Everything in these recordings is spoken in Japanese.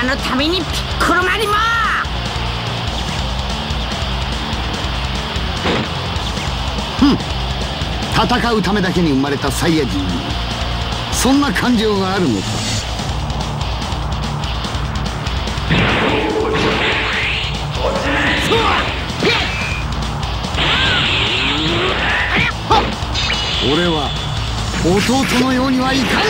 のためにピッコロマリモ。 戦うためだけに生まれたサイヤ人にそんな感情があるのか。俺は弟のようにはいかんぞ。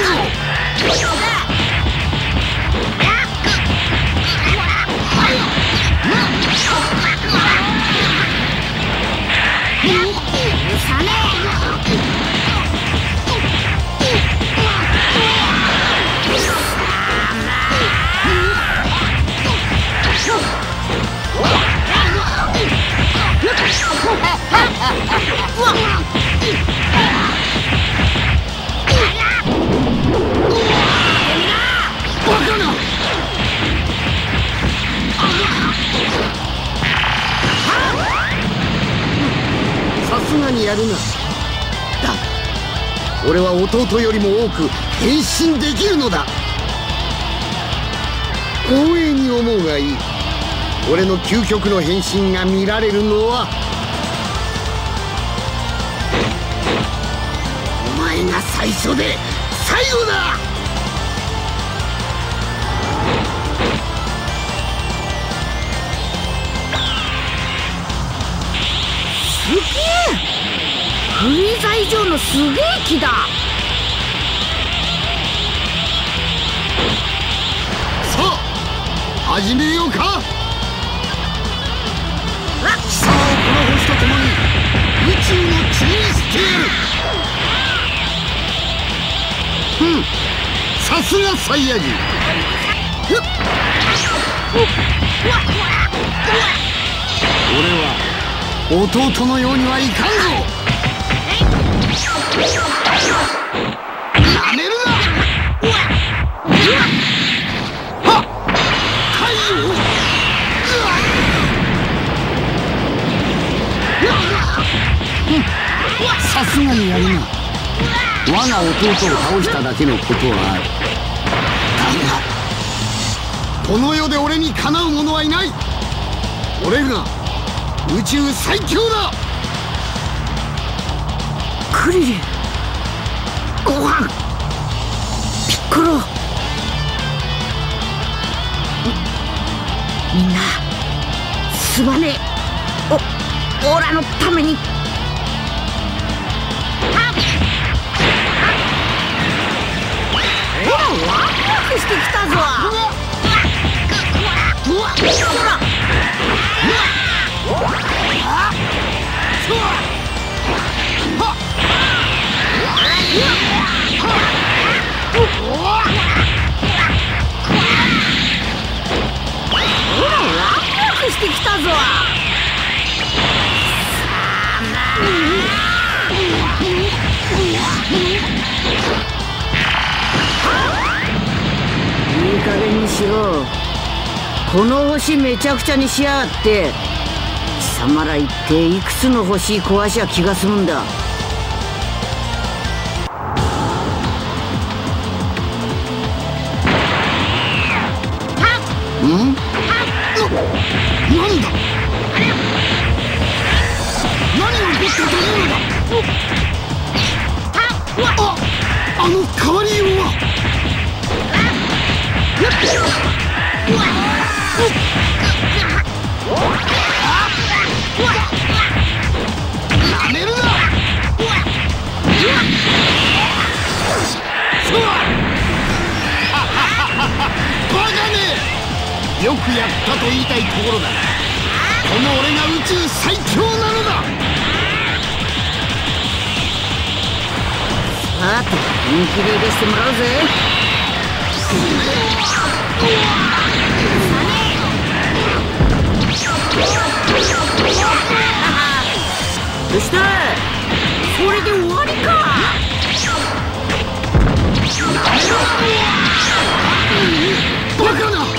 さすがにやるな。だ俺は弟よりも多く変身できるのだ。光栄に思うがいい。俺の究極の変身が見られるのはお前が最初で最後だ。 すげえ、フリーザ以上のすげえ木だ。 さあ始めようか。貴様をこの星と共に宇宙の塵にしてやる。さすがサイヤ人。俺は弟のようにはいかんぞ。なめるな。はっ太陽。さすがにやるな。我が弟を倒しただけのことはある。だがこの世で俺にかなう者はいない。俺が宇宙最強だ。 クリリン、ご飯、ピッコロ、みんなすまねえ。オラのために。ほらワクワクしてきたぞ。ほらしてきたぞ。いい加減にしろ。この星めちゃくちゃにしやがって。貴様ら一体いくつの星壊しゃ気が済むんだ。 なんだ。何が起こったというのだ。あの変わりようは。なめるな。バカね。よくやったと言いたいところだ。この俺が宇宙最強なのだ。 さて本気で出してもらうぜ。そしてそれで終わりか。 バカな。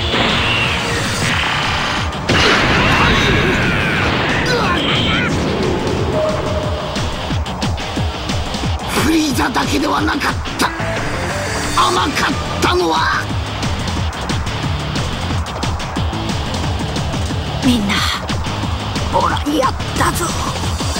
フリーザだけではなかった。甘かったのはみんなオラやったぞ。